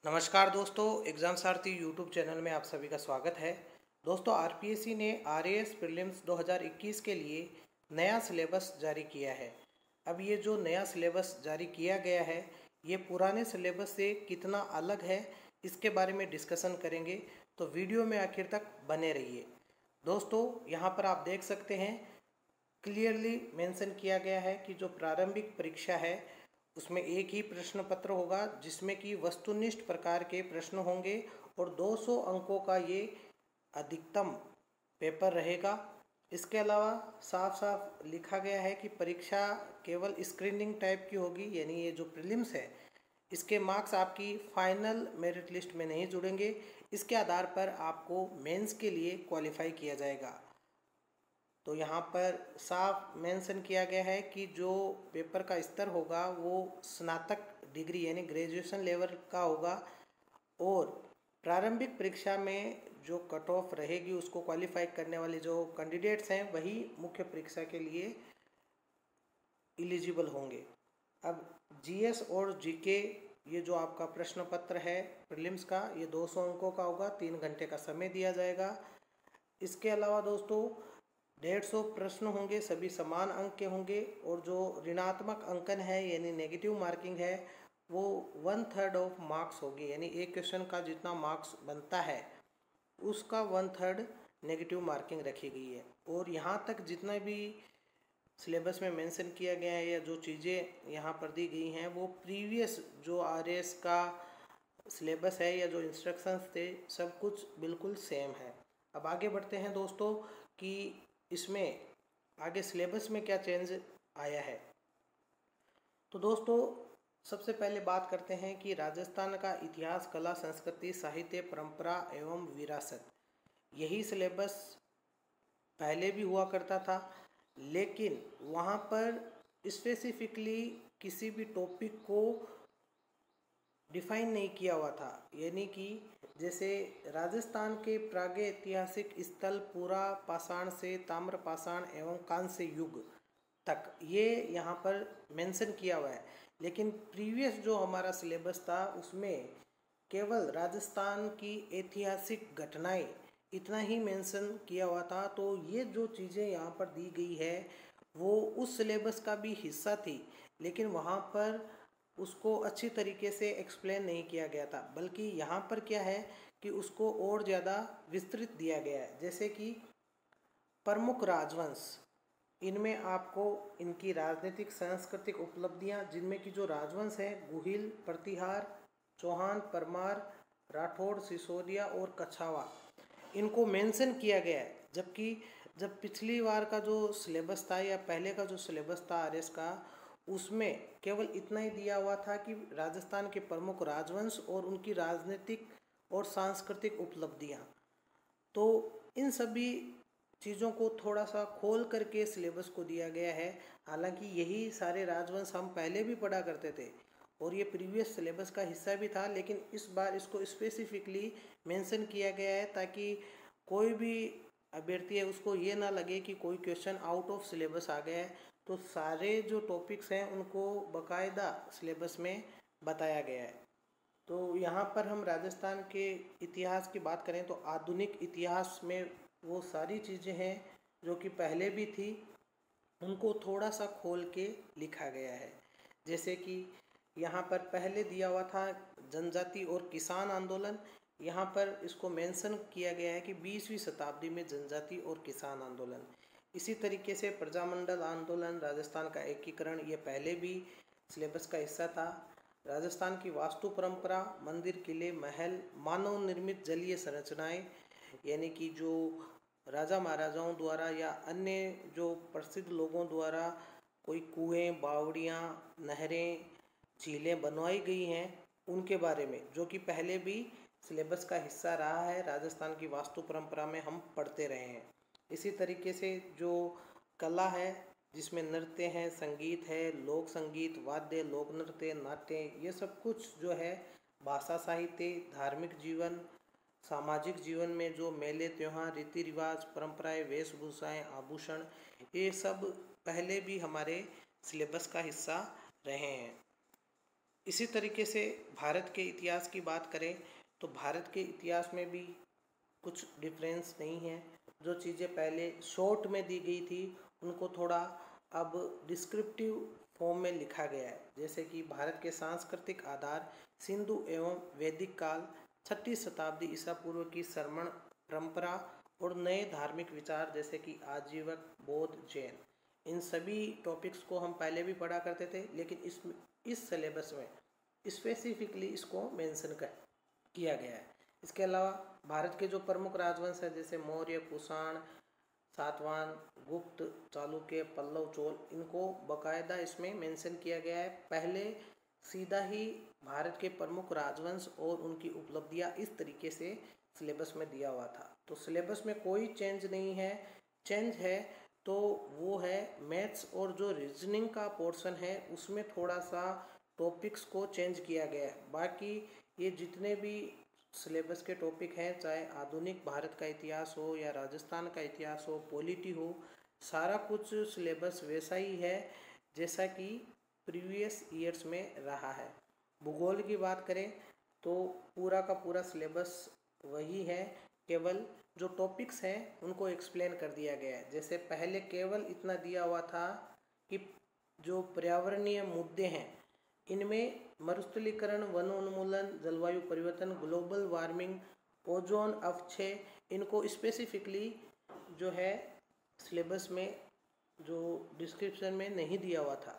नमस्कार दोस्तों, एग्ज़ाम सारथी YouTube channel में आप सभी का स्वागत है। दोस्तों, आरपीएससी ने आरएएस प्रीलिम्स 2021 के लिए नया सिलेबस जारी किया है। अब ये जो नया सिलेबस जारी किया गया है, ये पुराने सिलेबस से कितना अलग है, इसके बारे में डिस्कशन करेंगे, तो वीडियो में आखिर तक बने रहिए। दोस्तों, यहाँ पर आप देख सकते हैं, क्लियरली मेंशन किया गया है कि जो प्रारंभिक परीक्षा है उसमें एक ही प्रश्न पत्र होगा, जिसमें कि वस्तुनिष्ठ प्रकार के प्रश्न होंगे और 200 अंकों का ये अधिकतम पेपर रहेगा। इसके अलावा साफ साफ लिखा गया है कि परीक्षा केवल स्क्रीनिंग टाइप की होगी, यानी ये जो प्रीलिम्स है इसके मार्क्स आपकी फाइनल मेरिट लिस्ट में नहीं जुड़ेंगे। इसके आधार पर आपको मेंस के लिए क्वालिफाई किया जाएगा। तो यहाँ पर साफ मेंशन किया गया है कि जो पेपर का स्तर होगा वो स्नातक डिग्री यानी ग्रेजुएशन लेवल का होगा और प्रारंभिक परीक्षा में जो कट ऑफ रहेगी उसको क्वालिफाई करने वाले जो कैंडिडेट्स हैं वही मुख्य परीक्षा के लिए एलिजिबल होंगे। अब जीएस और जीके, ये जो आपका प्रश्न पत्र है प्रीलिम्स का, ये 200 अंकों का होगा, 3 घंटे का समय दिया जाएगा। इसके अलावा दोस्तों 150 प्रश्न होंगे, सभी समान अंक के होंगे और जो ऋणात्मक अंकन है यानी नेगेटिव मार्किंग है वो 1/3 ऑफ मार्क्स होगी, यानी एक क्वेश्चन का जितना मार्क्स बनता है उसका 1/3 नेगेटिव मार्किंग रखी गई है। और यहाँ तक जितना भी सिलेबस में मेंशन किया गया है या जो चीज़ें यहाँ पर दी गई हैं वो प्रीवियस जो आरएएस का सिलेबस है या जो इंस्ट्रक्शंस थे सब कुछ बिल्कुल सेम है। अब आगे बढ़ते हैं दोस्तों कि इसमें आगे सिलेबस में क्या चेंज आया है। तो दोस्तों सबसे पहले बात करते हैं कि राजस्थान का इतिहास, कला, संस्कृति, साहित्य, परंपरा एवं विरासत, यही सिलेबस पहले भी हुआ करता था, लेकिन वहाँ पर स्पेसिफिकली किसी भी टॉपिक को डिफाइन नहीं किया हुआ था। यानी कि जैसे राजस्थान के प्रागैतिहासिक स्थल पूरा पाषाण से ताम्र पाषाण एवं कांस्य युग तक ये यहाँ पर मेंशन किया हुआ है, लेकिन प्रीवियस जो हमारा सिलेबस था उसमें केवल राजस्थान की ऐतिहासिक घटनाएं इतना ही मेंशन किया हुआ था। तो ये जो चीज़ें यहाँ पर दी गई है वो उस सिलेबस का भी हिस्सा थी, लेकिन वहाँ पर उसको अच्छी तरीके से एक्सप्लेन नहीं किया गया था, बल्कि यहाँ पर क्या है कि उसको और ज़्यादा विस्तृत दिया गया है। जैसे कि प्रमुख राजवंश, इनमें आपको इनकी राजनीतिक सांस्कृतिक उपलब्धियाँ, जिनमें कि जो राजवंश हैं गुहिल, प्रतिहार, चौहान, परमार, राठौड़, सिसोदिया और कछावा, इनको मेंशन किया गया है। जबकि जब पिछली बार का जो सिलेबस था या पहले का जो सिलेबस था आरएस का, उसमें केवल इतना ही दिया हुआ था कि राजस्थान के प्रमुख राजवंश और उनकी राजनीतिक और सांस्कृतिक उपलब्धियां। तो इन सभी चीज़ों को थोड़ा सा खोल करके सिलेबस को दिया गया है। हालांकि यही सारे राजवंश हम पहले भी पढ़ा करते थे और ये प्रीवियस सिलेबस का हिस्सा भी था, लेकिन इस बार इसको स्पेसिफिकली मेंशन किया गया है ताकि कोई भी अभ्यर्थी है उसको ये ना लगे कि कोई क्वेश्चन आउट ऑफ सिलेबस आ गया है। तो सारे जो टॉपिक्स हैं उनको बाकायदा सिलेबस में बताया गया है। तो यहाँ पर हम राजस्थान के इतिहास की बात करें तो आधुनिक इतिहास में वो सारी चीज़ें हैं जो कि पहले भी थी, उनको थोड़ा सा खोल के लिखा गया है। जैसे कि यहाँ पर पहले दिया हुआ था जनजाति और किसान आंदोलन, यहाँ पर इसको मेंशन किया गया है कि 20वीं शताब्दी में जनजाति और किसान आंदोलन। इसी तरीके से प्रजामंडल आंदोलन, राजस्थान का एकीकरण, ये पहले भी सिलेबस का हिस्सा था। राजस्थान की वास्तु परंपरा, मंदिर, किले, महल, मानव निर्मित जलीय संरचनाएं, यानी कि जो राजा महाराजाओं द्वारा या अन्य जो प्रसिद्ध लोगों द्वारा कोई कुएं, बावड़ियाँ, नहरें, झीलें बनवाई गई हैं उनके बारे में, जो कि पहले भी सिलेबस का हिस्सा रहा है। राजस्थान की वास्तु परंपरा में हम पढ़ते रहे हैं। इसी तरीके से जो कला है जिसमें नृत्य है, संगीत है, लोक संगीत, वाद्य, लोक नृत्य, नाट्य, ये सब कुछ जो है, भाषा, साहित्य, धार्मिक जीवन, सामाजिक जीवन में जो मेले, त्योहार, रीति रिवाज, परंपराएं, वेशभूषाएं, आभूषण, ये सब पहले भी हमारे सिलेबस का हिस्सा रहे हैं। इसी तरीके से भारत के इतिहास की बात करें तो भारत के इतिहास में भी कुछ डिफरेंस नहीं है। जो चीज़ें पहले शॉर्ट में दी गई थी उनको थोड़ा अब डिस्क्रिप्टिव फॉर्म में लिखा गया है। जैसे कि भारत के सांस्कृतिक आधार सिंधु एवं वैदिक काल, 6वीं शताब्दी ईसा पूर्व की श्रमण परंपरा और नए धार्मिक विचार जैसे कि आजीवक, बौद्ध, जैन, इन सभी टॉपिक्स को हम पहले भी पढ़ा करते थे, लेकिन इस सिलेबस में स्पेसिफिकली इसको मेंशन किया गया है। इसके अलावा भारत के जो प्रमुख राजवंश हैं जैसे मौर्य, कुषाण, सातवाहन, गुप्त, चालुक्य, पल्लव, चोल, इनको बकायदा इसमें मेंशन किया गया है। पहले सीधा ही भारत के प्रमुख राजवंश और उनकी उपलब्धियां इस तरीके से सिलेबस में दिया हुआ था। तो सिलेबस में कोई चेंज नहीं है। चेंज है तो वो है मैथ्स और जो रीजनिंग का पोर्शन है उसमें थोड़ा सा टॉपिक्स को चेंज किया गया है। बाकी ये जितने भी सिलेबस के टॉपिक हैं, चाहे आधुनिक भारत का इतिहास हो या राजस्थान का इतिहास हो, पॉलिटी हो, सारा कुछ सिलेबस वैसा ही है जैसा कि प्रीवियस ईयर्स में रहा है। भूगोल की बात करें तो पूरा का पूरा सिलेबस वही है, केवल जो टॉपिक्स हैं उनको एक्सप्लेन कर दिया गया है। जैसे पहले केवल इतना दिया हुआ था कि जो पर्यावरणीय मुद्दे हैं इनमें मरुस्थलीकरण, वन उन्मूलन, जलवायु परिवर्तन, ग्लोबल वार्मिंग, ओजोन अपक्षय, इनको स्पेसिफिकली जो है सिलेबस में जो डिस्क्रिप्शन में नहीं दिया हुआ था।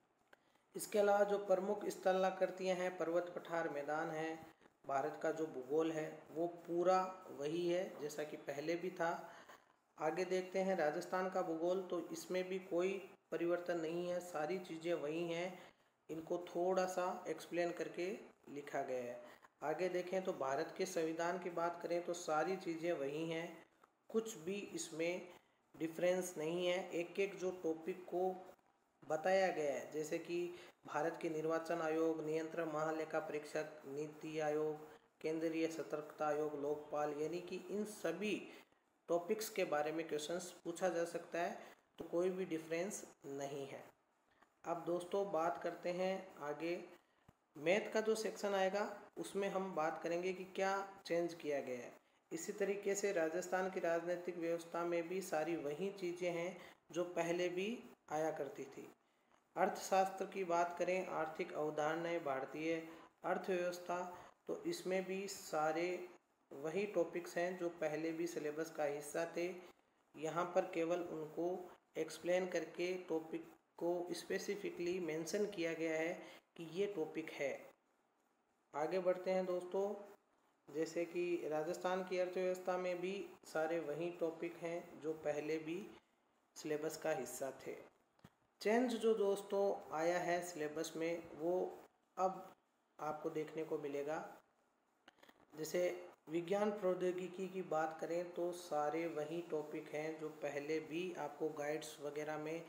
इसके अलावा जो प्रमुख स्थलाकृतियाँ हैं, पर्वत, पठार, मैदान हैं, भारत का जो भूगोल है वो पूरा वही है जैसा कि पहले भी था। आगे देखते हैं राजस्थान का भूगोल, तो इसमें भी कोई परिवर्तन नहीं है, सारी चीज़ें वही हैं, इनको थोड़ा सा एक्सप्लेन करके लिखा गया है। आगे देखें तो भारत के संविधान की बात करें तो सारी चीज़ें वही हैं, कुछ भी इसमें डिफरेंस नहीं है। एक एक जो टॉपिक को बताया गया है, जैसे कि भारत के निर्वाचन आयोग, नियंत्रण महालेखा परीक्षक, नीति आयोग, केंद्रीय सतर्कता आयोग, लोकपाल, यानी कि इन सभी टॉपिक्स के बारे में क्वेश्चंस पूछा जा सकता है, तो कोई भी डिफरेंस नहीं है। अब दोस्तों बात करते हैं आगे, मैथ का जो सेक्शन आएगा उसमें हम बात करेंगे कि क्या चेंज किया गया है। इसी तरीके से राजस्थान की राजनीतिक व्यवस्था में भी सारी वही चीज़ें हैं जो पहले भी आया करती थी। अर्थशास्त्र की बात करें, आर्थिक अवधारणाएं, भारतीय अर्थव्यवस्था, तो इसमें भी सारे वही टॉपिक्स हैं जो पहले भी सिलेबस का हिस्सा थे। यहाँ पर केवल उनको एक्सप्लेन करके टॉपिक को स्पेसिफिकली मेंशन किया गया है कि ये टॉपिक है। आगे बढ़ते हैं दोस्तों, जैसे कि राजस्थान की अर्थव्यवस्था में भी सारे वही टॉपिक हैं जो पहले भी सिलेबस का हिस्सा थे। चेंज जो दोस्तों आया है सिलेबस में वो अब आपको देखने को मिलेगा। जैसे विज्ञान प्रौद्योगिकी की बात करें तो सारे वही टॉपिक हैं जो पहले भी आपको गाइड्स वगैरह में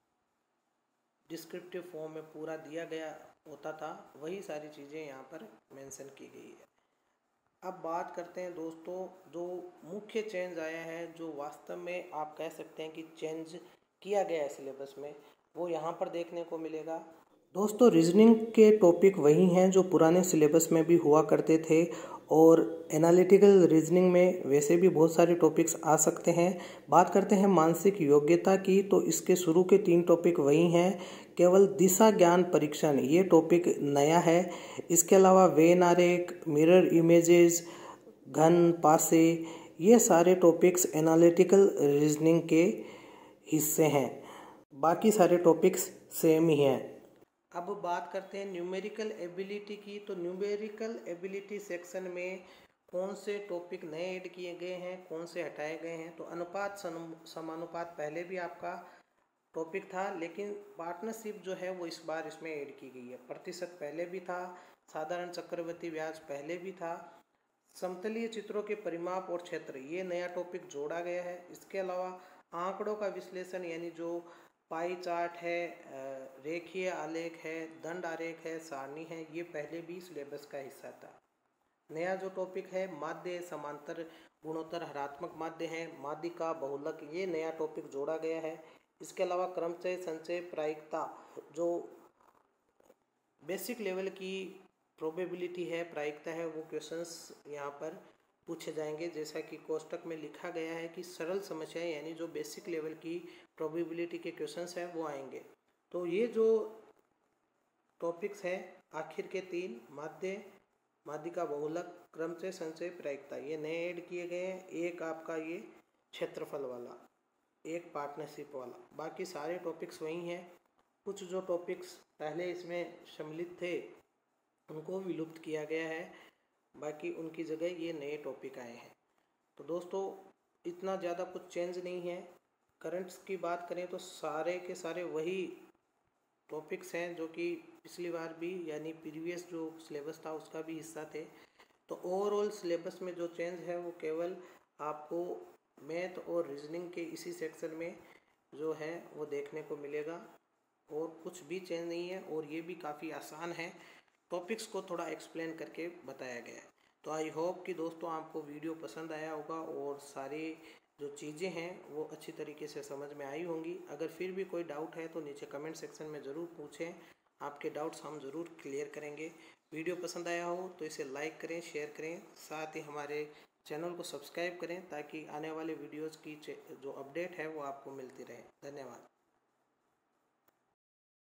डिस्क्रिप्टिव फॉर्म में पूरा दिया गया होता था, वही सारी चीज़ें यहाँ पर मेंशन की गई है। अब बात करते हैं दोस्तों जो मुख्य चेंज आया है, जो वास्तव में आप कह सकते हैं कि चेंज किया गया है सिलेबस में, वो यहाँ पर देखने को मिलेगा। दोस्तों रीजनिंग के टॉपिक वही हैं जो पुराने सिलेबस में भी हुआ करते थे, और एनालिटिकल रीजनिंग में वैसे भी बहुत सारे टॉपिक्स आ सकते हैं। बात करते हैं मानसिक योग्यता की, तो इसके शुरू के 3 टॉपिक वही हैं। केवल दिशा ज्ञान परीक्षण ये टॉपिक नया है। इसके अलावा वेन आरेख, मिरर इमेजेस, घन, पासे, ये सारे टॉपिक्स एनालिटिकल रीजनिंग के हिस्से हैं। बाकी सारे टॉपिक्स सेम ही हैं। अब बात करते हैं न्यूमेरिकल एबिलिटी की, तो न्यूमेरिकल एबिलिटी सेक्शन में कौन से टॉपिक नए ऐड किए गए हैं, कौन से हटाए गए हैं। तो अनुपात समानुपात पहले भी आपका टॉपिक था, लेकिन पार्टनरशिप जो है वो इस बार इसमें ऐड की गई है। प्रतिशत पहले भी था, साधारण चक्रवृद्धि ब्याज पहले भी था, समतलीय चित्रों के परिमाप और क्षेत्र ये नया टॉपिक जोड़ा गया है। इसके अलावा आंकड़ों का विश्लेषण यानी जो पाई चार्ट है, रेखीय आलेख है, दंड आरेख है, सारणी है, ये पहले भी सिलेबस का हिस्सा था। नया जो टॉपिक है माध्य, समांतर, गुणोत्तर, हरात्मक माध्य है, माध्यिका, बहुलक, ये नया टॉपिक जोड़ा गया है। इसके अलावा क्रमचय, संचय, प्रायिकता, जो बेसिक लेवल की प्रोबेबिलिटी है, प्रायिकता है, वो क्वेश्चंस यहाँ पर पूछे जाएंगे। जैसा कि कोष्टक में लिखा गया है कि सरल समस्याएं यानी जो बेसिक लेवल की प्रोबेबिलिटी के क्वेश्चंस हैं वो आएंगे। तो ये जो टॉपिक्स हैं आखिर के 3, माध्य, माध्यिका, बहुलक, क्रमचय, संचय, प्रायिकता, ये नए ऐड किए गए हैं। एक आपका ये क्षेत्रफल वाला, एक पार्टनरशिप वाला, बाकी सारे टॉपिक्स वही हैं। कुछ जो टॉपिक्स पहले इसमें सम्मिलित थे उनको विलुप्त किया गया है, बाकी उनकी जगह ये नए टॉपिक आए हैं। तो दोस्तों इतना ज़्यादा कुछ चेंज नहीं है। करंट्स की बात करें तो सारे के सारे वही टॉपिक्स हैं जो कि पिछली बार भी यानी प्रीवियस जो सिलेबस था उसका भी हिस्सा थे। तो ओवरऑल सिलेबस में जो चेंज है वो केवल आपको मैथ और रीजनिंग के इसी सेक्शन में जो है वो देखने को मिलेगा, और कुछ भी चेंज नहीं है। और ये भी काफ़ी आसान है, टॉपिक्स को थोड़ा एक्सप्लेन करके बताया गया है। तो आई होप कि दोस्तों आपको वीडियो पसंद आया होगा और सारी जो चीज़ें हैं वो अच्छी तरीके से समझ में आई होंगी। अगर फिर भी कोई डाउट है तो नीचे कमेंट सेक्शन में ज़रूर पूछें, आपके डाउट्स हम ज़रूर क्लियर करेंगे। वीडियो पसंद आया हो तो इसे लाइक करें, शेयर करें, साथ ही हमारे चैनल को सब्सक्राइब करें ताकि आने वाले वीडियोज़ की जो अपडेट है वो आपको मिलती रहे। धन्यवाद।